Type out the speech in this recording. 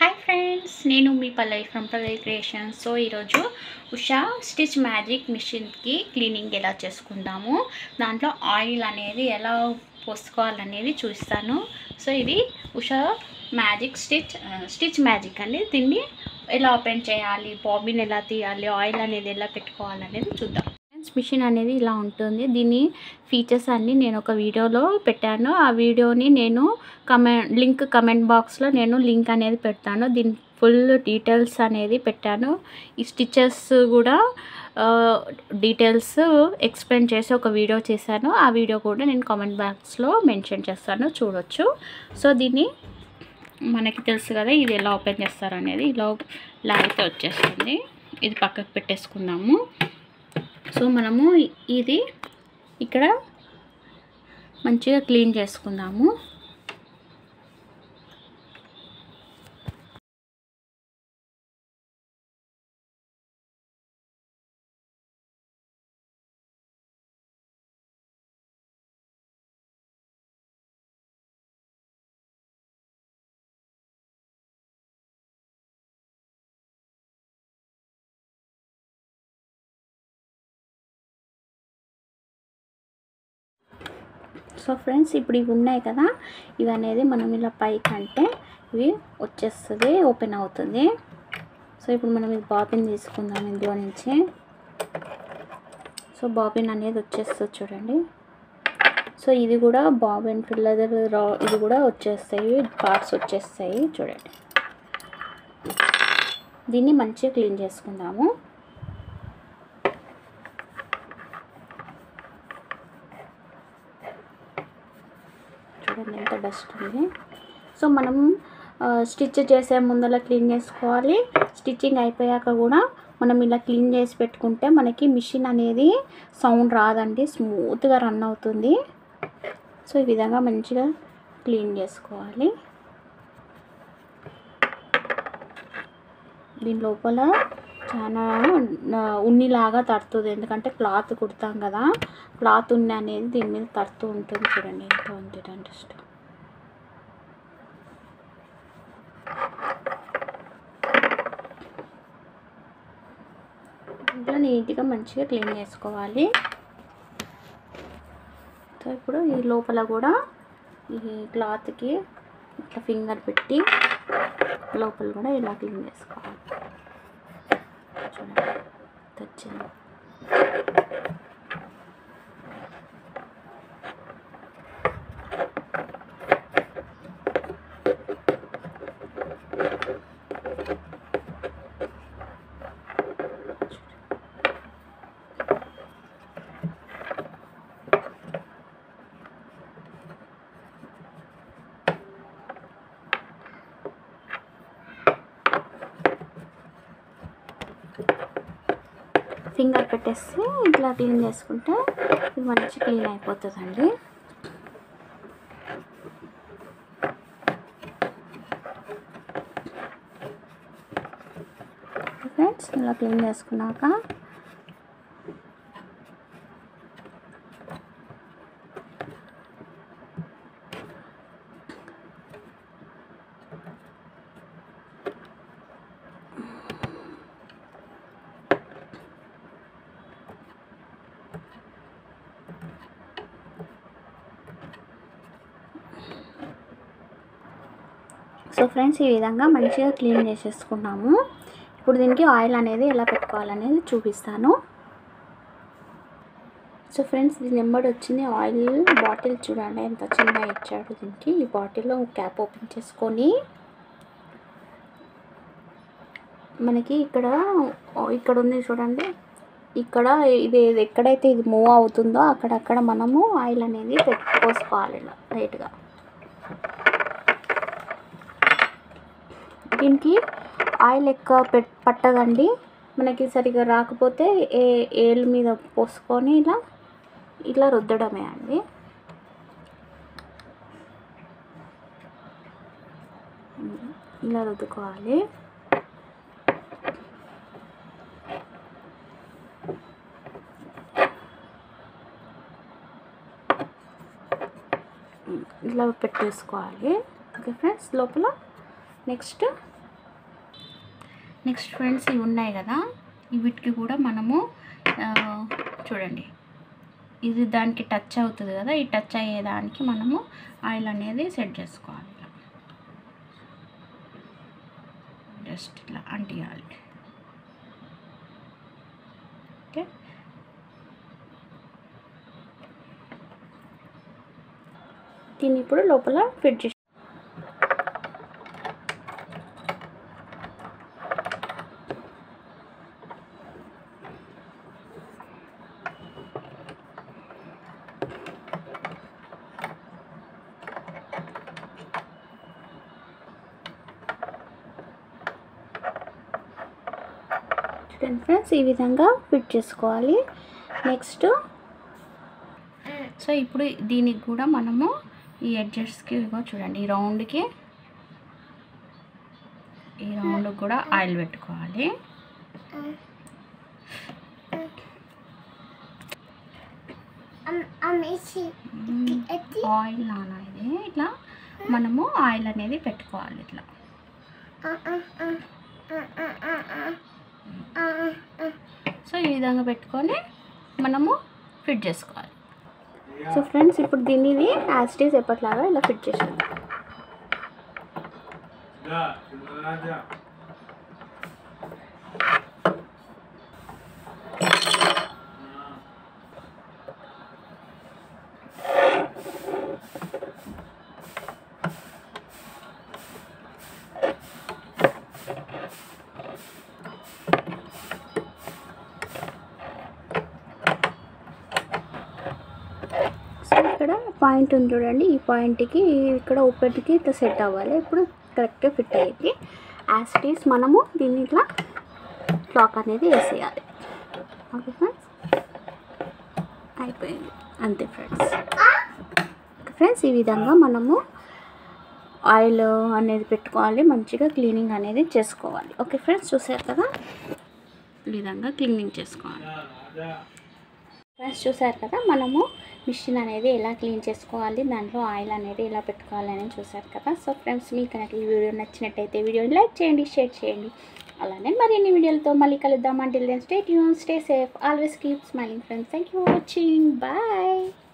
Hi friends, నేను మీ Pallavi from Pallavi creations. So ఈరోజు ఉషా స్టిచ్ మ్యాజిక్ మిషన్కి క్లీనింగ్ ఎలా చేసుకుందాము, దాంట్లో ఆయిల్ అనేది ఎలా పోసుకోవాలనేది చూస్తాను. సో ఇది ఉషా మ్యాజిక్ స్టిచ్ మ్యాజిక్ అండి. దీన్ని ఎలా ఓపెన్ చేయాలి, బాబిన్ ఎలా తీయాలి, ఆయిల్ అనేది ఎలా పెట్టుకోవాలనేది చూద్దాం. మిషన్ అనేది ఇలా ఉంటుంది. దీని ఫీచర్స్ అన్నీ నేను ఒక వీడియోలో పెట్టాను. ఆ వీడియోని నేను కమెంట్ బాక్స్లో నేను లింక్ అనేది పెడతాను. దీని ఫుల్ డీటెయిల్స్ అనేది పెట్టాను. ఈ స్టిచెస్ కూడా డీటెయిల్స్ ఎక్స్ప్లెయిన్ చేసి ఒక వీడియో చేశాను. ఆ వీడియో కూడా నేను కామెంట్ బాక్స్లో మెన్షన్ చేస్తాను, చూడొచ్చు. సో దీన్ని మనకి తెలుసు కదా, ఇది ఎలా ఓపెన్ చేస్తారు అనేది. ఇలా లాగితే వచ్చేస్తుంది. ఇది పక్కకు పెట్టేసుకుందాము. సో మనము ఇది ఇక్కడ మంచిగా క్లీన్ చేసుకుందాము. సో ఫ్రెండ్స్, ఇప్పుడు ఇవి ఉన్నాయి కదా, ఇవి అనేది మనం ఇలా పైకి అంటే ఇవి వచ్చేస్తుంది, ఓపెన్ అవుతుంది. సో ఇప్పుడు మనం ఇది బాబిన్ తీసుకుందాం ఇందులో నుంచి. సో బాబిన్ అనేది వచ్చేస్తుంది చూడండి. సో ఇది కూడా బాబిన్ ఫిల్లర్ ఇది కూడా వచ్చేస్తాయి, పార్ట్స్ వచ్చేస్తాయి చూడండి. దీన్ని మంచిగా క్లీన్ చేసుకుందాము. చూడండి ఎంత డస్ట్ ఉంది. సో మనం స్టిచ్ చేసే ముందర క్లీన్ చేసుకోవాలి. స్టిచ్చింగ్ అయిపోయాక కూడా మనం ఇలా క్లీన్ చేసి పెట్టుకుంటే మనకి మిషన్ అనేది సౌండ్ రాదండి, స్మూత్గా రన్ అవుతుంది. సో ఈ విధంగా మంచిగా క్లీన్ చేసుకోవాలి. దీని లోపల చాలా ఉన్నిలాగా తడుతుంది, ఎందుకంటే క్లాత్ కుడతాం కదా, క్లాత్ ఉన్ని అనేది దీని మీద తడుతూ ఉంటుంది. చూడండి ఎంత ఉంది డస్ట్. ఇట్లా నీట్గా మంచిగా క్లీన్ చేసుకోవాలి. సో ఇప్పుడు ఈ లోపల కూడా ఈ క్లాత్కి ఇట్లా ఫింగర్ పెట్టి లోపల కూడా ఇలా క్లీన్ చేసుకోవాలి. చూడండి వచ్చింది. ఫింగర్ పెట్టేసి ఇట్లా క్లీన్ చేసుకుంటే ఇది మంచి క్లీన్ అయిపోతుందండి. ఫ్రెండ్స్, ఇలా క్లీన్ చేసుకున్నాక సో ఫ్రెండ్స్, ఈ విధంగా మంచిగా క్లీన్ చేసేసుకున్నాము. ఇప్పుడు దీనికి ఆయిల్ అనేది ఎలా పెట్టుకోవాలనేది చూపిస్తాను. సో ఫ్రెండ్స్, ఇది నెంబర్ వచ్చింది. ఆయిల్ బాటిల్ చూడండి ఎంత చిన్నగా ఇచ్చాడు దీనికి. ఈ బాటిల్లో క్యాప్ ఓపెన్ చేసుకొని మనకి ఇక్కడ ఉంది చూడండి, ఇక్కడ ఇది ఎక్కడైతే ఇది మూవ్ అవుతుందో అక్కడక్కడ మనము ఆయిల్ అనేది పోసుకోవాలి ఇలా లైట్గా. దీనికి ఆయిల్ ఎక్కువ పట్టదండి, మనకి సరిగా రాకపోతే ఏళ్ళ మీద పోసుకొని ఇలా రుద్దడమే అండి. ఇలా రుద్దుకోవాలి. ఇలా పెట్టేసుకోవాలి. ఓకే ఫ్రెండ్స్, లోపల నెక్స్ట్ నెక్స్ట్ ఫ్రెండ్స్ ఇవి ఉన్నాయి కదా, వీటికి కూడా మనము చూడండి ఇది దానికి టచ్ అవుతుంది కదా, ఈ టచ్ అయ్యేదానికి మనము ఆయిల్ అనేది సెట్ చేసుకోవాలి. జస్ట్ ఇలా అంటియాలి. ఓకే, దీన్ని ఇప్పుడు లోపల ఫిట్ చేసి ఫ్రెండ్స్ ఈ విధంగా ఫిట్ చేసుకోవాలి. నెక్స్ట్ సో ఇప్పుడు దీనికి కూడా మనము ఈ ఎడ్జెస్కి చూడండి, ఈ రౌండ్కి కూడా ఆయిల్ పెట్టుకోవాలి. ఆయిల్ నానా ఇది ఇట్లా మనము ఆయిల్ అనేది పెట్టుకోవాలి ఇట్లా. సో ఈ విధంగా పెట్టుకొని మనము ఫిట్ చేసుకోవాలి. సో ఫ్రెండ్స్ ఇప్పుడు దీన్ని యాజ్ ఇట్ ఈజ్ ఎప్పట్లాగా ఇలా ఫిట్ చేసాను. ఇక్కడ పాయింట్ ఉంది చూడండి, ఈ పాయింట్కి ఇక్కడ ఉపటికి ఇట్లా సెట్ అవ్వాలి. ఇప్పుడు కరెక్ట్గా ఫిట్ అయ్యింది. యాజ్ ఇట్ ఈస్ మనము దీన్ని ఇట్లా క్లాక్ అనేది వేసేయాలి. ఓకే ఫ్రెండ్స్, అయిపోయింది అంతే ఫ్రెండ్స్. ఈ విధంగా మనము ఆయిల్ అనేది పెట్టుకోవాలి, మంచిగా క్లీనింగ్ అనేది చేసుకోవాలి. ఓకే ఫ్రెండ్స్, చూసారు కదా, ఈ విధంగా క్లీనింగ్ చేసుకోవాలి. ఫ్రెండ్స్ చూసారు కదా, మనము మిషన్ అనేది ఎలా క్లీన్ చేసుకోవాలి, దాంట్లో ఆయిల్ అనేది ఎలా పెట్టుకోవాలి అని చూసారు కదా. సో ఫ్రెండ్స్, మీకు కనుక ఈ వీడియో నచ్చినట్టయితే వీడియోని లైక్ చేయండి, షేర్ చేయండి. అలానే మరిన్ని వీడియోలతో మళ్ళీ కలుద్దాం. Until then stay tune, stay safe, always keep smiling friends. Thank you for watching. Bye.